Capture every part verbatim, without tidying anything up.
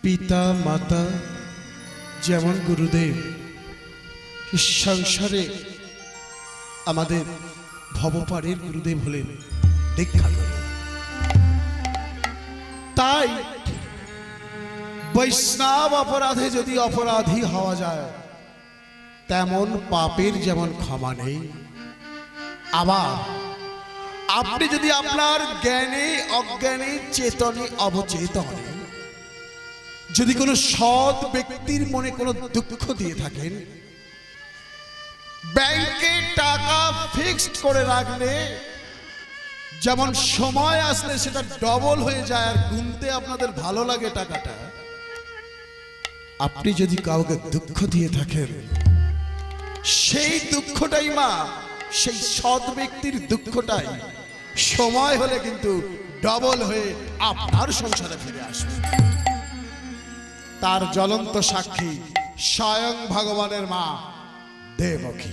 পিতা মাতা যেমন গুরুদেব সংসারে আমাদের ভবপারের গুরুদেব হলেন দীক্ষা গুরু। তাই বৈষ্ণব অপরাধে যদি অপরাধী হওয়া যায় তেমন পাপের যেমন ক্ষমা নেই। আবার আপনি যদি আপনার জ্ঞানে অজ্ঞানে চেতনে অবচেতনে যদি কোনো সৎ ব্যক্তির মনে কোনো দুঃখ দিয়ে থাকেন, ব্যাংকে টাকা ফিক্সড করে রাখলে যেমন সময় আসলে সেটা ডবল হয়ে যায় আর গুনতে আপনাদের ভালো লাগে টাকাটা, আপনি যদি কাউকে দুঃখ দিয়ে থাকেন সেই দুঃখটাই মা সেই সৎ ব্যক্তির দুঃখটাই সময় হলে কিন্তু ডবল হয়ে আপনার সংসারে ফিরে আসবে। তার জ্বলন্ত সাক্ষী স্বয়ং ভগবানের মা দেবকী।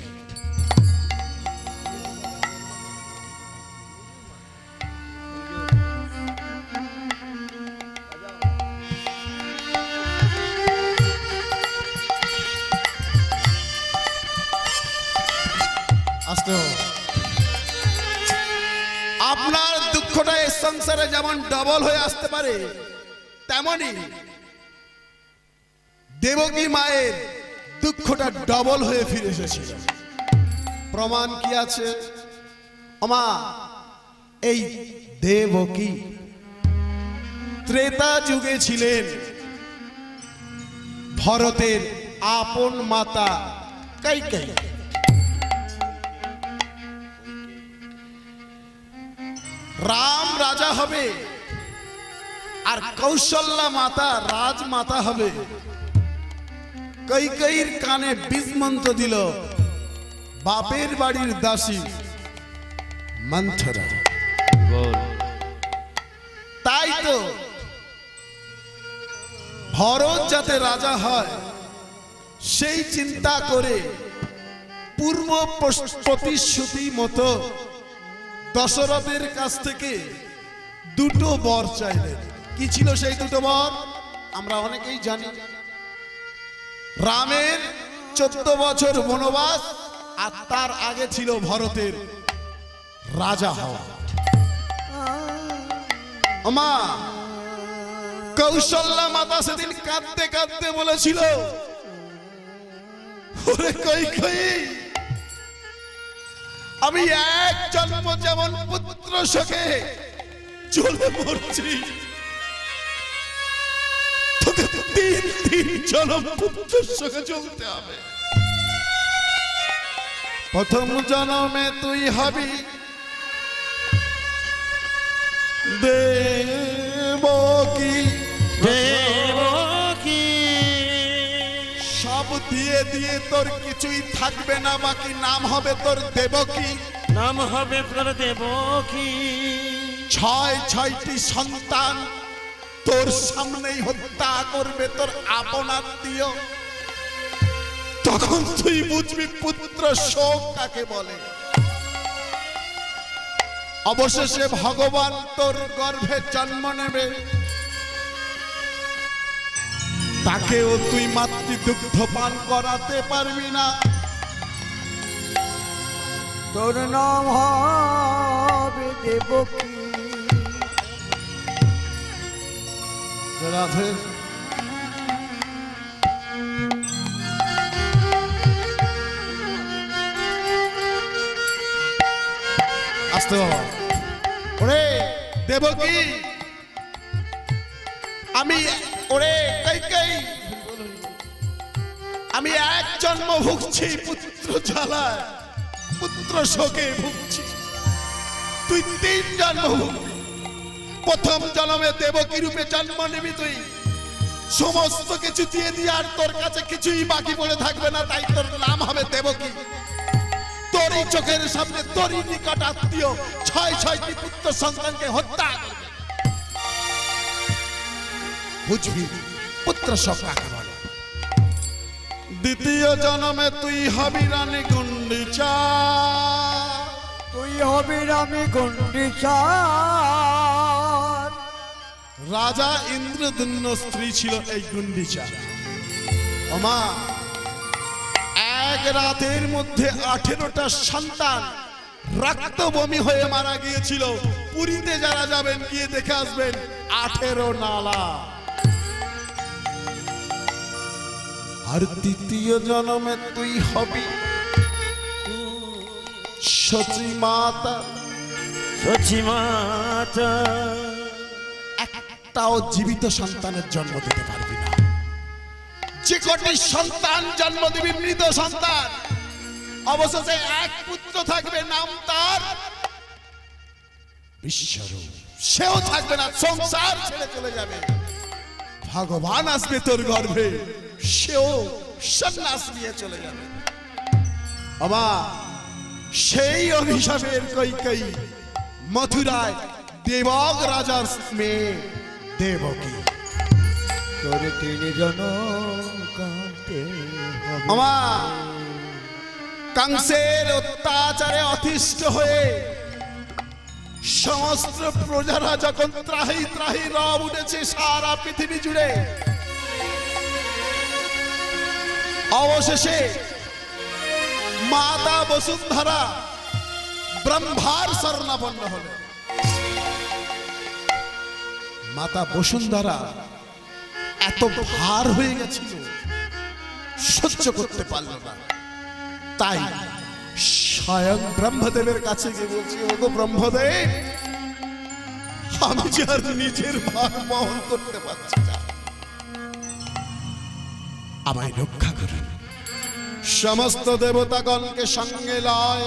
আপনার দুঃখটা এই সংসারে যেমন ডবল হয়ে আসতে পারে তেমনি দেবকী মায়ের দুঃখটা ডবল হয়ে ফিরে এসেছিল। প্রমাণ কি আছে? মা এই দেবকী ত্রেতা যুগে ছিলেন ভরতের আপন মাতা কইকেয়ী। রাম রাজা হবে আর কৌশল্যা মাতা রাজমাতা হবে। কইকেয়ীর কানে বীজ মন্ত্র দিল বাপের বাড়ির দাসী মন্থরা। তাই তো ভরত যাতে রাজা হয় সেই চিন্তা করে পূর্ব প্রতিশ্রুতি মতো দশরথের কাছ থেকে দুটো বর চাইলেন। কি ছিল সেই দুটো বর? আমরা অনেকেই জানি। রামের চোদ্দ বছর বনবাস আর তার আগে ছিল ভরতের রাজা হওয়া। মা কৌশল্যা মাতা সেদিন কাঁদতে কাঁদতে বলেছিল, ওরে কইকেয়ী, আমি এক জন্ম যেমন পুত্র শোকে চলে মরছি, তোকে তিন তিন জন্ম পুত্র শোকে চলতে হবে। প্রথম জন্মে তুই হবি দেবকী। দেবকী সব দিয়ে দিয়ে তোর কিছুই থাকবে না, বাকি নাম হবে তোর দেবকী। নাম হবে তোর দেবকী। ছয় ছয়টি সন্তান তোর সামনেই হত্যা করবে তোর আপন আত্মীয়। তখন তুই বুঝবি পুত্র শোক কাকে বলে। অবশেষে ভগবান তোর গর্ভে জন্ম নেবে, তাকেও তুই মাতৃ দুগ্ধ পান করাতে পারবি না। তোর নাম হবে দেবকী। রাধে আসতে বাবা। ওরে দেবকী, আমি ওরে কইকেয়ী আমি এক জন্ম ভুগছি পুত্র জ্বালায়, পুত্র শোকে ভুগছি। তুই তিন জন্ম ভুগবি। প্রথম জন্মে দেবকী রূপে জন্ম নিবি তুই, সমস্ত কিছু দিয়ে দিয়ে আর তোর কাছে কিছুই বাকি পড়ে থাকবে না, তাই তোর নাম হবে দেবকী। তোরই চোখের সামনে তোরই নিকট আত্মীয় ছয় ছয়টি পুত্র সন্তানকে হত্যা করবে। বুঝবি পুত্র শোক কাকে বলে। দ্বিতীয় জন্মে তুই হবি রানী গুন্ডিচা। তুই হবি রানী গুন্ডিচা। রাজা ইন্দ্রদুম্ন স্ত্রী ছিল এই গুন্ডিচা। ওমা, এক রাতের মধ্যে আঠেরোটা সন্তান রক্ত বমি হয়ে মারা গিয়েছিল। পুরীতে যারা যাবেন গিয়ে দেখে আসবেন আঠেরো নালা। আর তৃতীয় জন্মে তুই হবি সচী মাতা। সচী মাতা, একটাও জীবিত সন্তানের জন্ম দিতে পারবি না। যে কটি সন্তান জন্ম দিবি মৃত সন্তান, অবশেষে এক পুত্র থাকবে, নাম তার বিশ্বরূপ। সেও থাকবে না, সংসার ছেড়ে চলে যাবে। ভগবান আসবে তোর গর্ভে, সেও সন্ন্যাস নিয়ে চলে যাবে। বাবা, সেই অভিশাপের কইকেয়ী মথুরায় দেবক রাজার মেয়ে দেবকী। তোর তিনি জনম কাঁদতে হবে। আমার কংসের অত্যাচারে অতিষ্ঠ হয়ে সমস্ত প্রজারা যখন ত্রাহি ত্রাহি রব উঠেছে সারা পৃথিবী জুড়ে, অবশেষে মাতা বসুন্ধরা ব্রহ্মার শরণাপন্ন হলেন। মাতা বসুন্ধরা এত ভার হয়ে গেছিল, সহ্য করতে পারল না। তাই স্বয়ং ব্রহ্মদেবের কাছে গিয়ে বলছি, ওগো ব্রহ্মদেব, আমি যে আর নিজের ভার বহন করতে পারছি না, আমায় রক্ষা করুন। সমস্ত দেবতাগণকে সঙ্গে লয়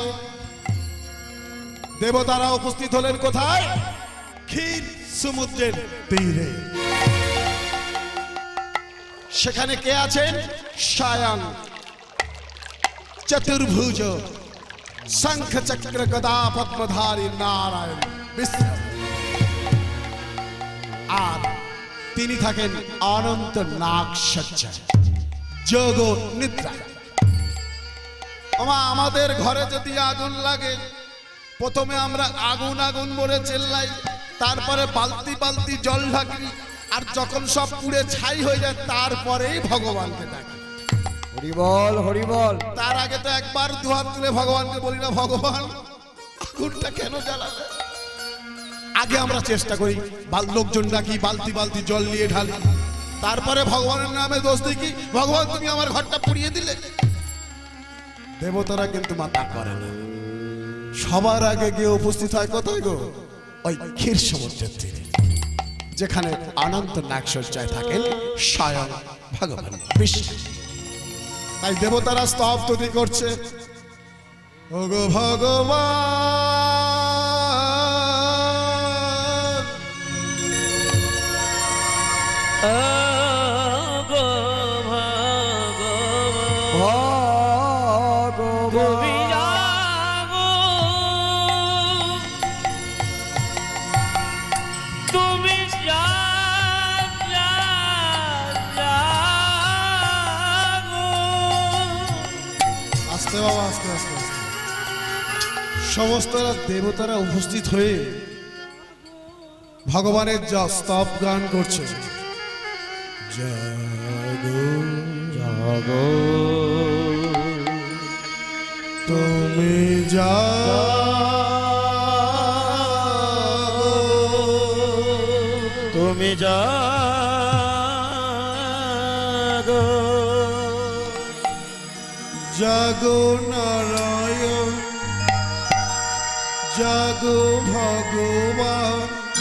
দেবতারা উপস্থিত হলেন কোথায়? ক্ষীর সমুদ্রের তীরে। সেখানে কে আছেন? স্বয়ং চতুর্ভুজ শঙ্খ চক্র গদা পদ্মধারী নারায়ণ বিষ্ণু। আর তিনি থাকেন অনন্ত নাগ সজ্জায়, যোগ নিদ্রায়। আমাদের ঘরে যদি আগুন লাগে, প্রথমে আমরা আগুন আগুন বলে চেল্লাই, তারপরে বালতি বালতি জল ঢাকি, আর যখন সব পুড়ে ছাই হয়ে যায় তারপরেই ভগবানকে ডাকি। হরি বল, হরি বল। তার আগে তো একবার দুহাত তুলে ভগবানকে বলি না, ভগবান আগুনটা কেন জ্বালাবে? আগে আমরা চেষ্টা করি, লোকজন ডাকি, বালতি বালতি জল নিয়ে ঢালি, তারপরে ভগবানের নামে দোষ দেখি, ভগবান তুমি আমার ঘরটা পুড়িয়ে দিলে। দেবতারা কিন্তু মাথা করে না, সবার আগে গিয়ে উপস্থিত হয় কোথায় গো? ওই ক্ষীর সমুদ্রের তীরে, যেখানে অনন্ত নাগসজ্জায় থাকেন স্বয়ং ভগবান বিষ্ণু। তাই দেবতারা স্তব তুতি করছে, ওগো ভগবান, ওগো ভগবান, তুমি জাগো, তুমি জাগো। আস্তে বাবা, আস্তে আস্তে আস্তে। সমস্ত দেবতারা উপস্থিত হয়ে ভগবানের যা স্তব গান করছে, জাগো জাগো তুমি জাগো, তুমি জাগো, জাগো নারায়ণ, জাগো ভগবান,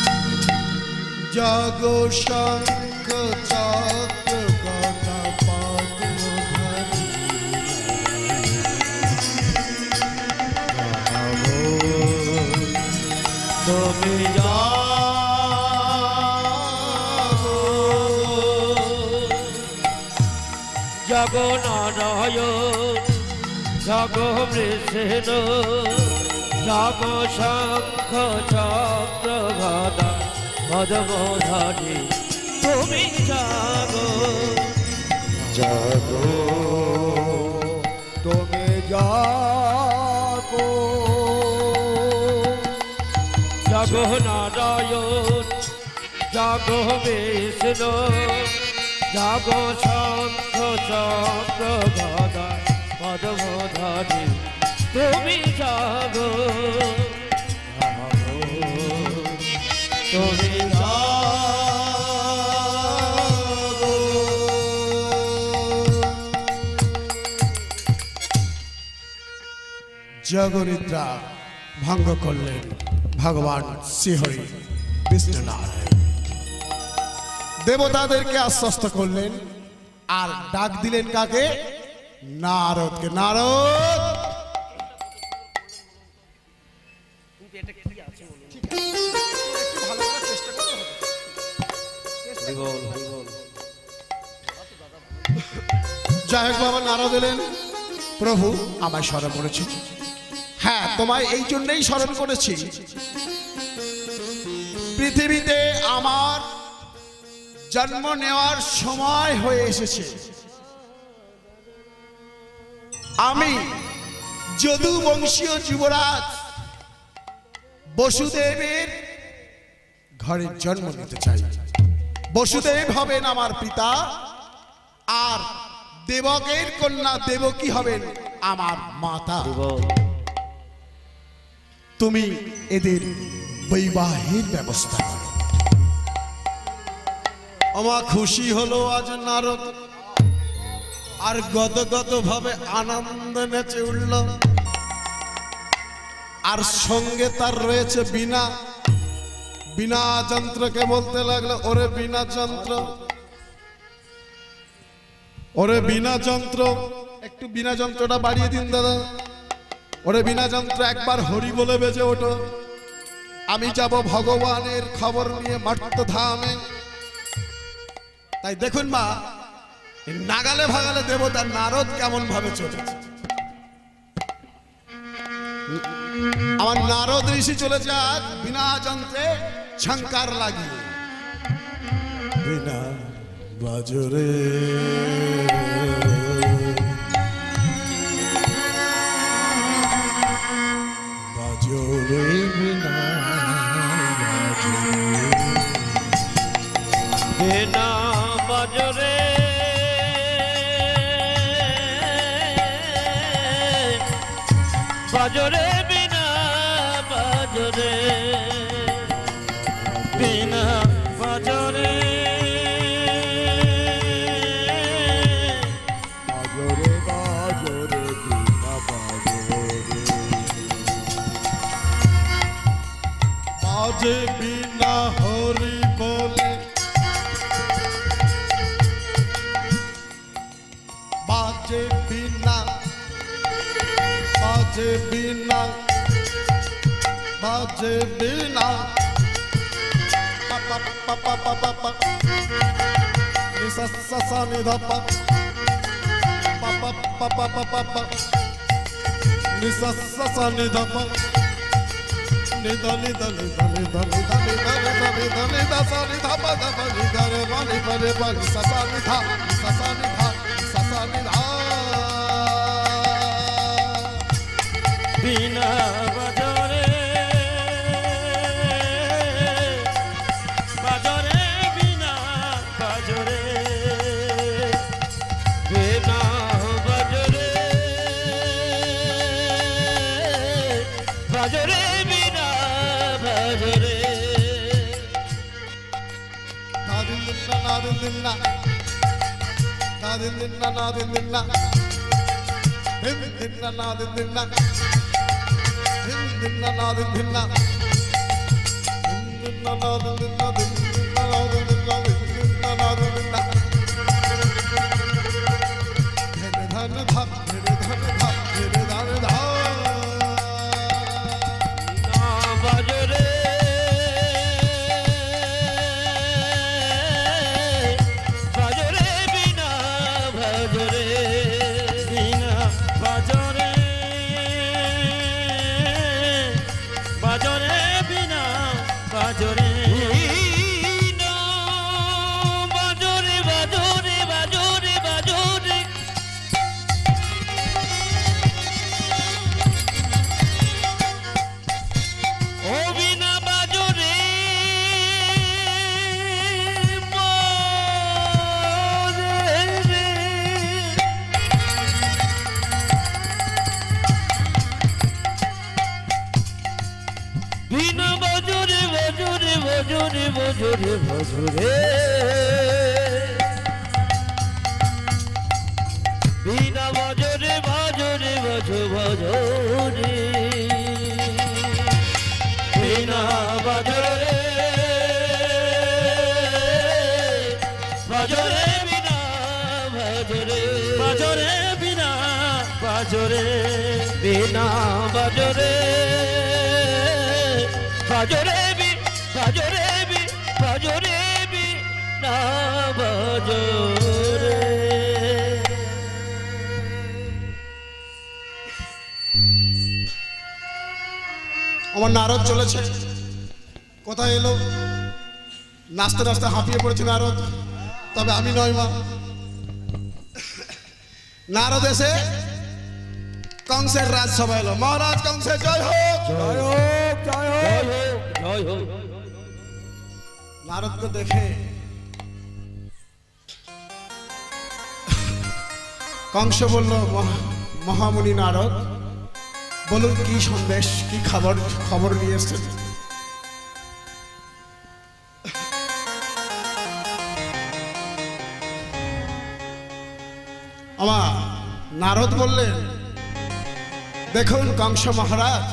জাগো শঙ্খ চক্র গদা পদ্মধারী, তুমি জাগো, জাগো নারায়ণ, জাগো বৃষেণ, জাগো শঙ্খ চক্র গদা পদ্মধারী, তুমি জাগো জাগো, তুমি জাগো, জাগো নারায়ণ, জাগো জাগো বিষ্ণু জাগো শঙ্খ চক্র গদা পদ্মধারী তুমি জাগো জাগো, তুমি জাগো। জগনিদ্রা ভঙ্গ করলেন ভগবান শ্রীহরি বিষ্ণু নারায়ণ। দেবতাদেরকে আশ্বস্ত করলেন আর ডাক দিলেন কাকে? নারদকে। নারদ, যাই হোক বাবা, নারদ এলেন। প্রভু আমায় স্মরণ করেছি। হ্যাঁ, তোমায় এই জন্যই স্মরণ করেছি, পৃথিবীতে আমার জন্ম নেওয়ার সময় হয়ে এসেছে। আমি যদু বংশীয় যুবরাজ বসুদেবের ঘরে জন্ম নিতে চাই। বসুদেব হবেন আমার পিতা, আর দেবকের কন্যা দেবকী হবেন আমার মাতা। তুমি এদের বৈবাহিক ব্যবস্থা করো। আমার খুশি হলো আজ নারদ, আর গদগদ ভাবে আনন্দ নেচে উঠল। আর সঙ্গে তার রয়েছে বীণা। বীণা যন্ত্রকে বলতে লাগলো, ওরে বীণা যন্ত্র, ওরে বীণা যন্ত্র, একটু বীণা যন্ত্রটা বাড়িয়ে দিন দাদা। ওরে বীণা যন্ত্র, একবার হরি বলে বেজে ওঠো। আমি যাব ভগবানের খবর নিয়ে মর্তধামে। তাই দেখুন মা, নাগালে ভাগালে দেবতা নারদ কেমন ভাবে চলেছে। আমার নারদ ঋষি চলেছে আজ বিনা যন্ত্রে ঝঙ্কার লাগিয়ে। বিনা বাজরে বাজরে বিনা বিনা বাজরে বাজরে বিনা বাজরে বিনা বাজরে বাজরে বাজরে বিনা বাজরে বাজে বিনা হরি বলে, বাজে বিনা, বাজে বিনা, বাজে বিনা, পাপা পাপা পাপা পা নিসা সা নি ধা পা, পাপা পাপা পাপা পা নিসা সা নি ধা পা, নি ধা নি ধা নি ধা নি ধা নি ধা নি ধা নি ধা নি ধা নি ধা সা নি ধা পা ধা পা নি ধা রে মা নি পা রে পা নি সা সা নি ধা, সা সা নি ধা, সা সা নি ধা। বিনা বাজরে বাজরে বিনা বাজরে বিনা বাজরে বাজরে বিনা বাজরে নাদিন দিন্না নাদিন দিন্না নাদিন দিন্না নাদিন দিন্না হিম দিন্না নাদিন দিন্না হিম দিন্না নাদিন দিন্না হিম দিন্না নাদিন দিন্না হিম দিন্না নাদিন দিন্না হিম দিন্না নাদিন দিন্না ধেরে ধন ধা ধেরে ধন ধা ধেরে ধন ধা বাজরে বাজরে বিনা বাজরে বিনা বাজরে বাজরে বিনা বাজরে ভজরে বিনা ভজরে ভজরে বিনা ভজরে বিনা ভজরে ভজরে বি ভজরে বি ভজরে বিনা ভজরে। আমার নারদ চলেছে, কোথায় এলো? নাচতে নাচতে হাঁপিয়ে পড়েছে নারদ, তবে আমি নয় মা। নারদ এসে কংসের রাজসভা এলো। মহারাজ কংসের জয় হোক, জয় হোক জয় জয় হোক। হোক জয় হোক। নারদকে দেখে কংস বলল, "মহা- মহামুনি নারদ, বলুন কি সন্দেশ, কি খবর খবর নিয়ে এসছেন?" আমার নারদ বললেন, দেখুন কংস মহারাজ,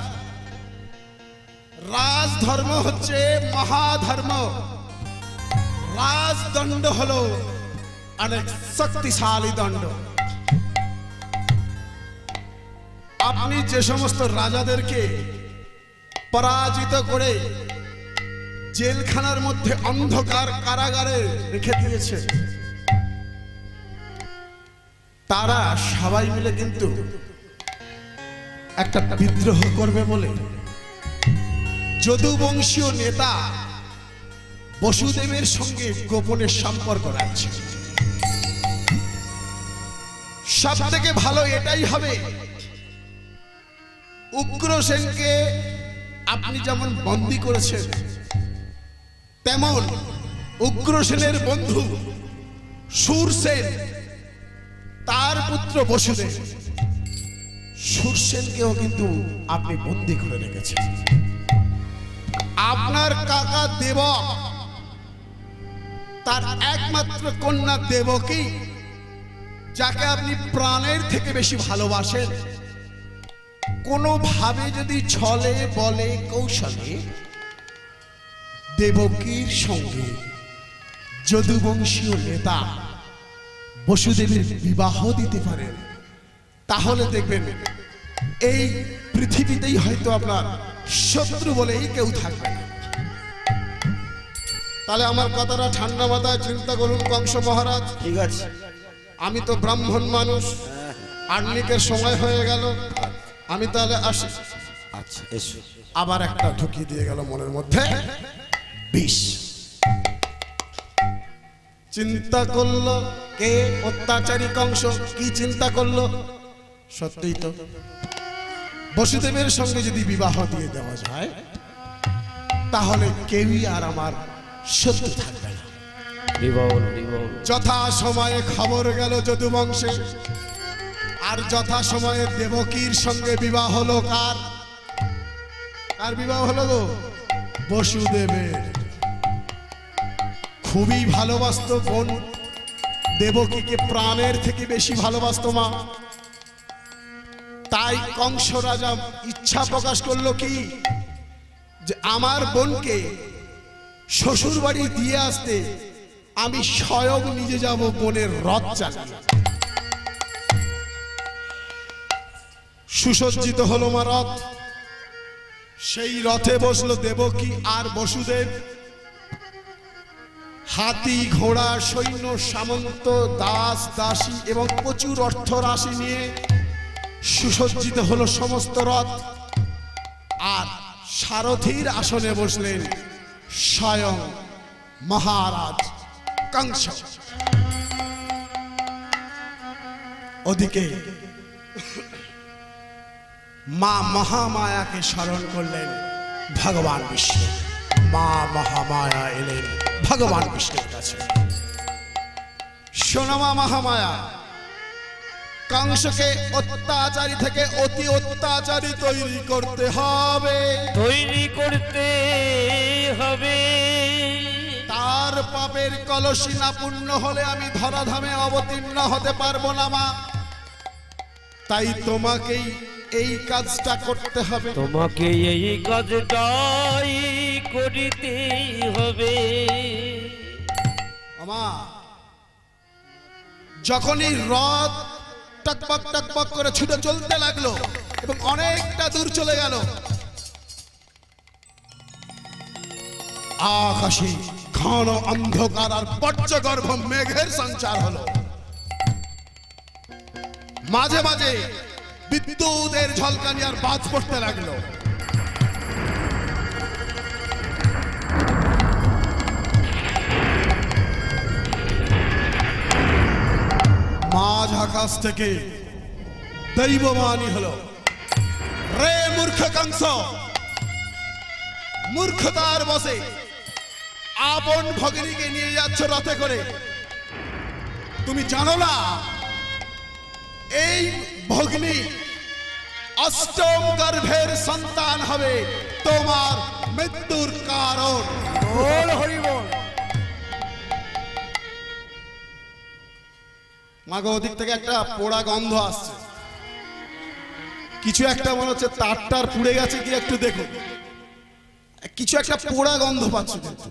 রাজধর্ম হচ্ছে মহাধর্ম। রাজদণ্ড হলো অনেক শক্তিশালী দণ্ড। আপনি যে সমস্ত রাজাদেরকে পরাজিত করে জেলখানার মধ্যে অন্ধকার কারাগারে রেখে দিয়েছে, তারা সবাই মিলে কিন্তু একটা বিদ্রোহ করবে বলে যদুবংশীয় নেতা বসুদেবের সঙ্গে গোপনে সম্পর্ক রাখছে। সব থেকে ভালো এটাই হবে, উগ্রসেনকে আপনি যেমন বন্দী করেছেন, তেমন উগ্রসেনের বন্ধু শূরসেন, তার পুত্র বসুদেব, শূরসেনকেও কিন্তু আপনি বন্দী করে রেখেছেন। আপনার কাকা দেবক, তার একমাত্র কন্যা দেবকী, যাকে আপনি প্রাণের থেকে বেশি ভালোবাসেন, কোনোভাবে যদি ছলে বলে কৌশলে দেবকীর সঙ্গে যদুবংশীয় নেতা বসুদেবের বিবাহ দিতে পারেন, তাহলে দেখবেন এই পৃথিবীতেই হয়তো আপনার শত্রু বলেই কেউ থাকবে না। তাহলে আমার কথাটা ঠান্ডা মাথায় চিন্তা করুন কংস মহারাজ। ঠিক আছে, আমি তো ব্রাহ্মণ মানুষ, আর্নিকের সময় হয়ে গেল, আমি তাহলে আসি। আচ্ছা এসো। আবার একটা ঢুকিয়ে দিয়ে গেল মনের মধ্যে বিষ। চিন্তা করলো কে? অত্যাচারী কংস। কি চিন্তা করলো? সত্যিই তো বসুদেবের সঙ্গে যদি বিবাহ দিয়ে দেওয়া যায়, তাহলে কেউই আর আমার শত্রু থাকবে না। বিবল বিবল। যথা সময়ে খবর গেল যদুবংশে, আর যথা সময়ে দেবকীর সঙ্গে বিবাহ হলো। কার কার বিবাহ হলো গো? বসুদেবের। খুবই ভালোবাসত বোন দেবকীকে, প্রাণের থেকে বেশি ভালোবাসত মা। তাই কংস রাজা ইচ্ছা প্রকাশ করলো কি, যে আমার বোনকে শ্বশুর বাড়ি দিয়ে আসতে আমি স্বয়ং নিজে যাব বোনের রথ চালিয়ে। সুসজ্জিত হলো মা রথ, সেই রথে বসলো দেবকী আর বসুদেব। হাতি ঘোড়া সৈন্য সামন্ত দাস দাসী এবং প্রচুর অর্থ রাশি নিয়ে সুসজ্জিত হলো সমস্ত রথ। আর সারথীর আসনে বসলেন স্বয়ং মহারাজ কংস। ওদিকে মা মহামায়াকে স্মরণ করলেন ভগবান বিষ্ণু। মা মহামায়া এলেন ভগবান বিষ্ণুর কাছে। শোনো মা মহামায়া, কংসকে অত্যাচারী থেকে অতি অত্যাচারী তৈরি করতে হবে, তৈরি করতে হবে। তার পাপের কলসি না পূর্ণ হলে আমি ধরাধামে অবতীর্ণ হতে পারবো না মা। তাই তোমাকেই এই কাজটা করতে হবে। তোমাকে এই কাজটাই করিতে হবে। মা, যখনই রথ টকবক টকবক করে ছুটে চলতে লাগলো এবং অনেকটা দূর চলে গেল, আকাশে ঘন অন্ধকার আর বজ্রগর্ভ মেঘের সঞ্চার হলো। মাঝে মাঝে বিদ্যুতের ঝলকানি আর বাজ পড়তে লাগলো। মাঝ আকাশ থেকে দৈববাণী হলো, রে মূর্খ কংস, মূর্খতার বসে আপন ভগিনীকে নিয়ে যাচ্ছ রথে করে। তুমি জানো না এই ভগিনী অষ্টম গর্ভের সন্তান হবে তোমার মৃত্যুর কারণ। বল হরি বল। মাগো ওদিক থেকে একটা পোড়া গন্ধ আসছে, কিছু একটা মনে হচ্ছে তারটার পুড়ে গেছে কি একটু দেখো, কিছু একটা পোড়া গন্ধ পাচ্ছ কিন্তু।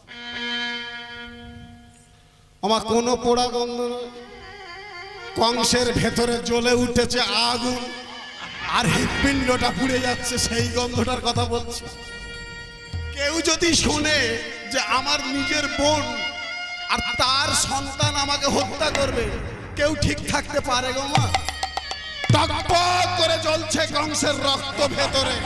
আমার কোনো পোড়া গন্ধ নয়, কংসের ভেতরে জ্বলে উঠেছে আগুন আর হৃৎপিণ্ডটা পুড়ে যাচ্ছে, সেই গন্ধটার কথা বলছি। কেউ যদি শোনে যে আমার নিজের বোন আর তার সন্তান আমাকে হত্যা করবে, কেউ ঠিক থাকতে পারে গো মা? টকবক করে জ্বলছে কংসের রক্ত ভেতরে।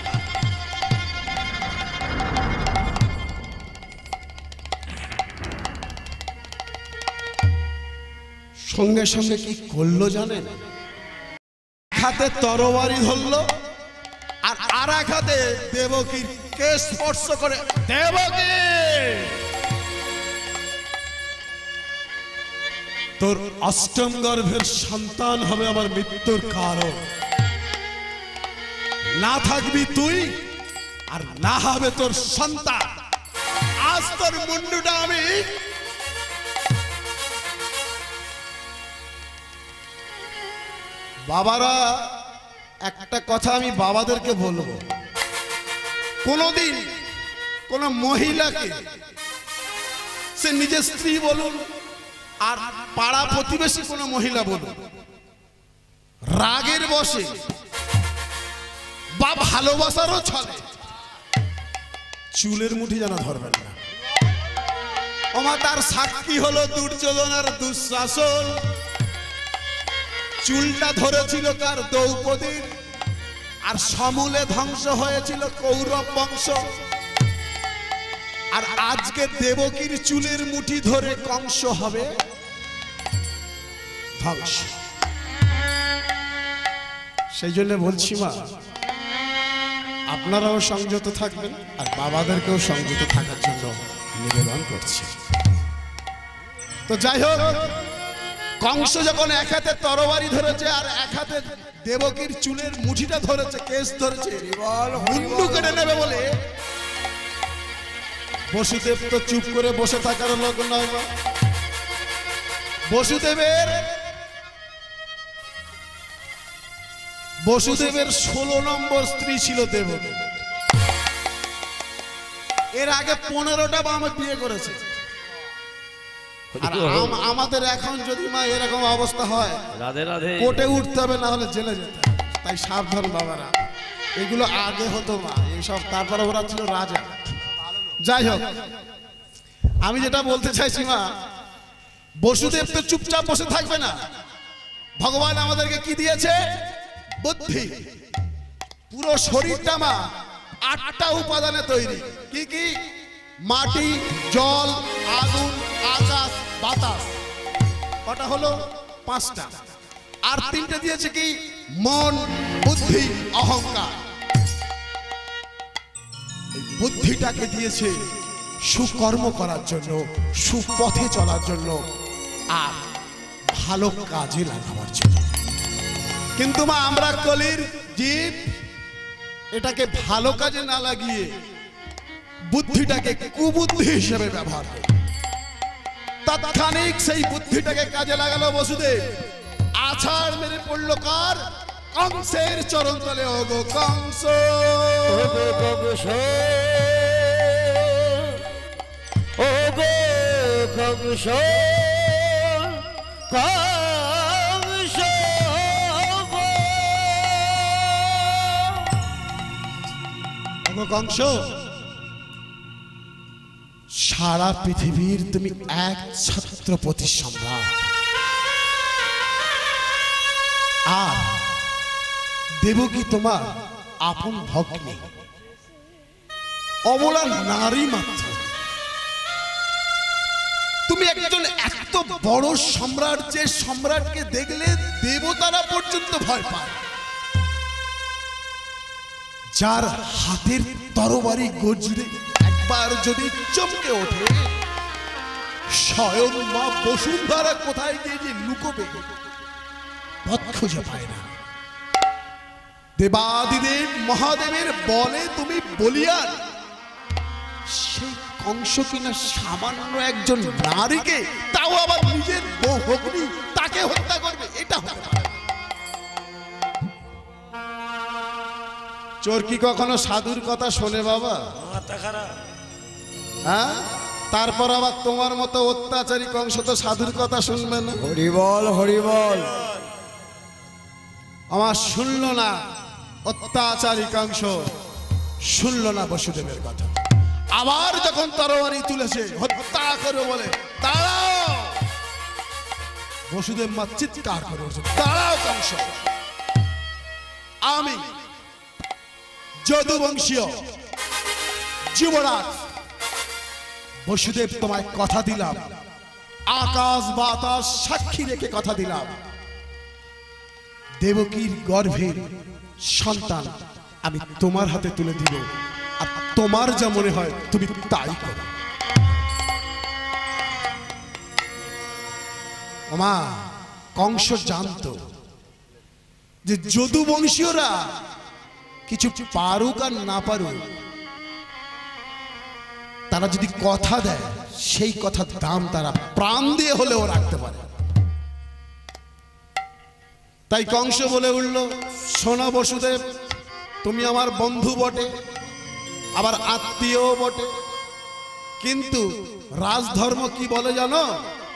সঙ্গে সঙ্গে কি করলো জানেন? হাতে তরবারি ধরলো আর আর এক হাতে দেবকীর কেশ স্পর্শ করে, দেবকী তোর অষ্টম গর্ভের সন্তান হবে আমার মৃত্যুর কারণ। না থাকবি তুই আর না হবে তোর সন্তান। আজ তোর মুন্ডুটা আমি বাবারা, একটা কথা আমি বাবাদেরকে বলবো, কোনদিন কোন মহিলাকে, সে নিজের স্ত্রী বলুন আর পাড়া প্রতিবেশী কোনো মহিলা বলুন, রাগের বশে বা ভালোবাসারও ছলে চুলের মুঠি যেন ধরবেন না। ওমা তার সাক্ষী হলো দুর্যোধনের দুঃশাসন। চুলটা ধরেছিল কার? দ্রৌপদীর। আর সমূলে ধ্বংস হয়েছিল কৌরব বংশ। আর আজকে দেবকীর চুলের মুঠি ধরে কংস হবে ধ্বংস। সেই জন্য বলছি মা, আপনারাও সংযত থাকবেন আর বাবাদেরকেও সংযত থাকার জন্য নিবেদন করছি। তো যাই হোক, কংস যখন এক হাতে তরবারি ধরেছে আর এক হাতে দেবকীর চুলের মুঠিটা ধরেছে, কেশ ধরেছে, মুন্ডু কেটে নেবে বলে, বসুদেব তো চুপ করে বসে থাকার লোক নয় মা। বসুদেবের বসুদেবের ষোলো নম্বর স্ত্রী ছিল দেবকী। এর আগে পনেরোটা বাম বিয়ে করেছে। আর আমাদের এখন যদি মা এরকম অবস্থা হয়, রাধে রাধে, কোর্টে উঠতে হবে, না হলে জেলে যেতে হবে। তাই সাবধান বাবারা, এগুলো আগে হতো মা, এইসব। তারপরে ওরা ছিল রাজা। যাই হোক, আমি যেটা বলতে চাইছি মা, বসুদেব তো চুপচাপ বসে থাকবে না। ভগবান আমাদেরকে কি দিয়েছে? বুদ্ধি। পুরো শরীরটা মা আটটা উপাদানে তৈরি। কি কি? মাটি, জল, আগুন, আকাশ, বাতাস। কটা হলো? পাঁচটা। আর তিনটে দিয়েছে কি? মন, বুদ্ধি, অহংকার। এই বুদ্ধিটাকে দিয়েছে সুকর্ম করার জন্য, সুপথে চলার জন্য আর ভালো কাজে লাগাবার জন্য। কিন্তু মা আমরা কলির জীব, এটাকে ভালো কাজে না লাগিয়ে বুদ্ধিটাকে কুবুদ্ধি হিসেবে ব্যবহার করে। তাৎক্ষণিক সেই বুদ্ধিটাকে কাজে লাগালো বসুদেব। আছাড় মেরে পড়লো কার? কংসের চরণ তলে। ওগো কংস, ওগো কংস, ওগো কংস, কংস ওগো কংস, সারা পৃথিবীর তুমি এক ছত্রপতি সম্রাট, আর দেবকী তোমার আপন ভগ্নী, অবলা নারী মাত্র। তুমি একজন এত বড় সম্রাট, যে সম্রাটকে দেখলে দেবতারা পর্যন্ত ভয় পায়, যার হাতের তরবারি গর্জে একবার যদি চমকে ওঠে, স্বয়ং মা বসুন্ধরা কোথায় গিয়ে যে লুকোবে পথ খুঁজে পায় না। দেবাদিদেব মহাদেবের বলে তুমি বলিয়ান, সেই কংস কিনা সামান্য একজন নারীকে, তাও আবার নিজের বউ ভগ্নী, তাকে হত্যা করবে, এটা হতে পারে না। চোর কি কখনো সাধুর কথা শোনে বাবা? হ্যাঁ, তারপর আবার তোমার মতো অত্যাচারী কংস তো সাধুর কথা শুনবে না। হরি বল, হরি বল। আমার শুনলো না অত্যাচারী কংস, শুনলো না বসুদেবের কথা। আবার যখন তরবারি তুলেছে হত্যা করে বলে দাঁড়াও, বসুদেব মা চিৎকার করে উঠছে, দাঁড়াও কংস, আমি যদুবংশীয় যুবরাজ বসুদেব তোমায় কথা দিলাম, আকাশ বাতাস সাক্ষী রেখে কথা দিলাম, দেবকীর গর্ভের সন্তান আমি তোমার হাতে তুলে দিব, আর তোমার যা মনে হয় তুমি তাই করো। ওমা, কংস জানতো যে যদুবংশীয়রা কিছু পারুক আর না পারুক, তারা যদি কথা দেয় সেই কথার দাম তারা প্রাণ দিয়ে হলেও রাখতে পারে। তাই কংস বলে উঠল, শোনো বসুদেব, তুমি আমার বন্ধু বটে, আবার আত্মীয় বটে, কিন্তু রাজধর্ম কি বলে জানো?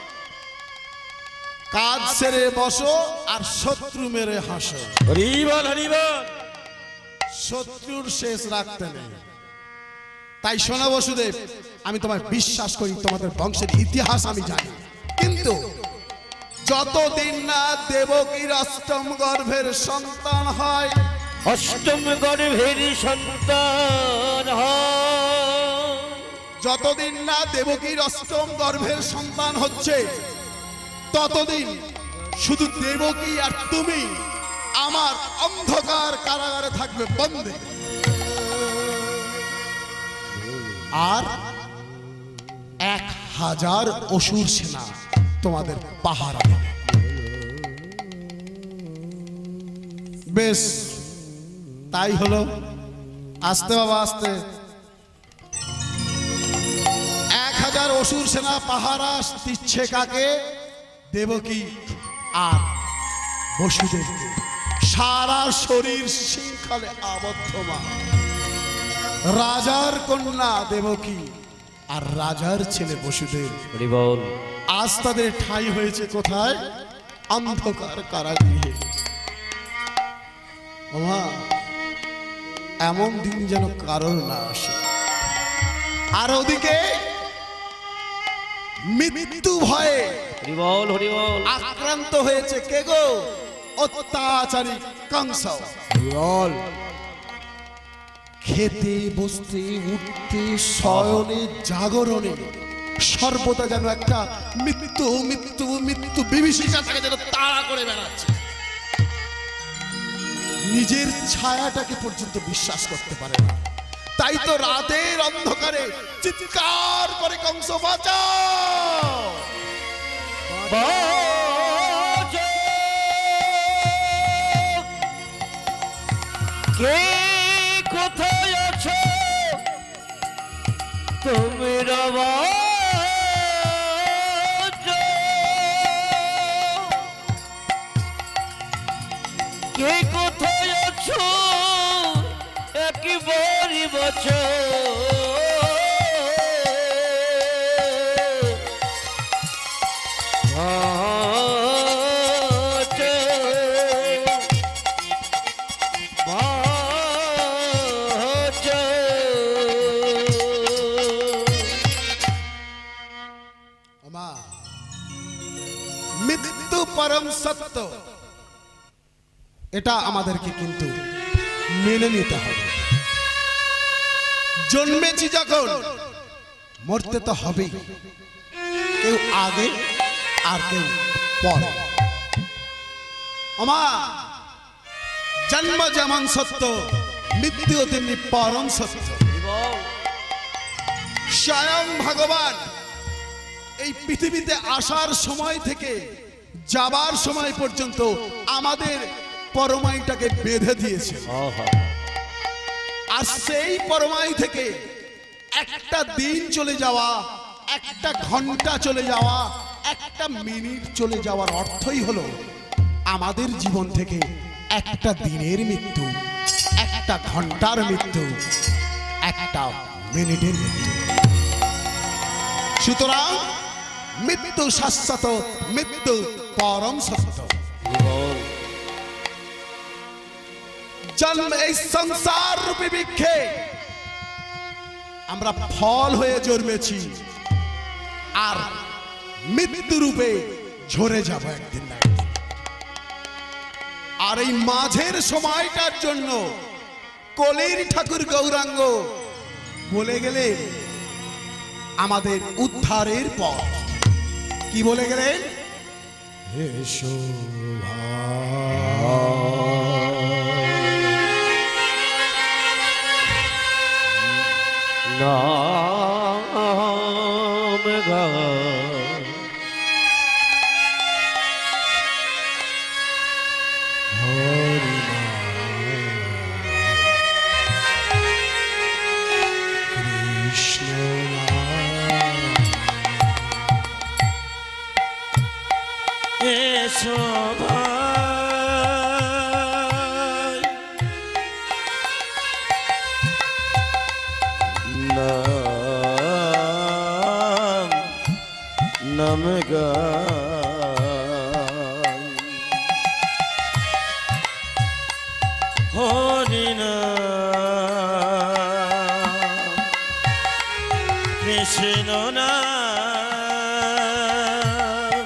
কাজ সেরে বসো আর শত্রু মেরে হাসো। হরি বল, হরি বল। শত্রুর শেষ রাখতে নেই। তাই শোনো বসুদেব, আমি তোমায় বিশ্বাস করি, তোমাদের বংশের ইতিহাস আমি জানি, কিন্তু যতদিন না দেবকীর অষ্টম গর্ভের সন্তান হয়, অষ্টম গর্ভের সন্তান হয়, যতদিন না দেবকীর অষ্টম গর্ভের সন্তান হচ্ছে, ততদিন শুধু দেবকী আর তুমি আমার অন্ধকার কারাগারে থাকবে বন্দী, আর এক হাজার অসুর সেনা তোমাদের পাহারা দেবে। বেশ, তাই হলো। আস্তে বাবা আস্তে। এক হাজার অসুর সেনা পাহারা দিচ্ছে কাকে? দেবকী আর বসুদেবকে। সারা শরীর শৃঙ্খলে আবদ্ধ মা, রাজার কন্যা দেবকী আর রাজার ছেলে বসুদেব। আজ তাদের ঠাঁই হয়েছে কোথায়? অন্ধকার কারাগৃহে। মা, এমন দিন যেন কারণ না আসে। আর ওদিকে মৃত্যু ভয়ে আক্রান্ত হয়েছে কে গো? অত্যাচারী কংস। বল। খেতে বসতে উঠতে শয়নে জাগরণে সর্বদা যেন একটা মৃত্যু মৃত্যু মৃত্যু বিভীষিকা তাকে যেন তাড়া করে বেড়াচ্ছে। নিজের ছায়াটাকে পর্যন্ত বিশ্বাস করতে পারে না। তাই তো রাতের অন্ধকারে চিৎকার করে কংস বাঁচাও, কে কোথায় আছো তোমরা? কে কোথায় আছো একবারই বছর? পরম সত্য, এটা আমাদেরকে কিন্তু মেনে নিতে হবে। জন্মেছি যখন মরতে তো হবেই, কেউ আগে আর কেউ পরে। আমার জন্ম যেমন সত্য, মৃত্যু তেমনি পরম সত্য। স্বয়ং ভগবান এই পৃথিবীতে আসার সময় থেকে যাবার সময় পর্যন্ত আমাদের পরমায়ুটাকে বেঁধে দিয়েছে। আর সেই পরমায়ু থেকে একটা দিন চলে যাওয়া, একটা ঘন্টা চলে যাওয়া, একটা মিনিট চলে যাওয়ার অর্থই হলো আমাদের জীবন থেকে একটা দিনের মৃত্যু, একটা ঘন্টার মৃত্যু, একটা মিনিটের মৃত্যু। সুতরাং মৃত্যু শাশ্বত, মৃত্যু পরম সত্য। জন্ম এই সংসার রূপী বৃক্ষে আমরা ফল হয়ে জন্মেছি, আর মৃত্যু রূপে ঝরে যাব একদিন না একদিন। আর এই মাঝের সময়টার জন্য কলির ঠাকুর গৌরাঙ্গ বলে গেলে আমাদের উদ্ধারের পথ। কি বলে গেলেন? এসো নাম গা নাম গান হরি নাম কৃষ্ণ নাম।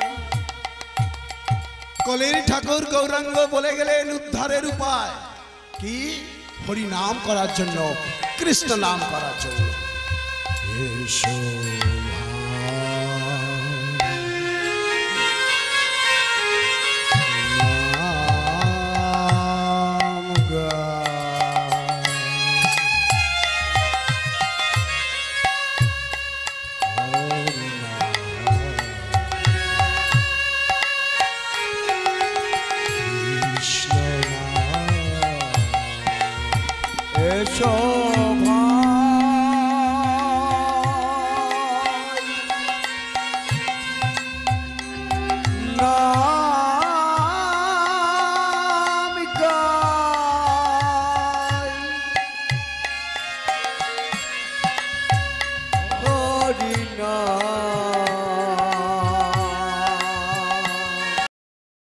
কলির ঠাকুর গৌরাঙ্গ বলে গেলেন উদ্ধারের উপায় কি? হরি নাম করার জন্য, কৃষ্ণ নাম করার জন্য। এসো হরি নাম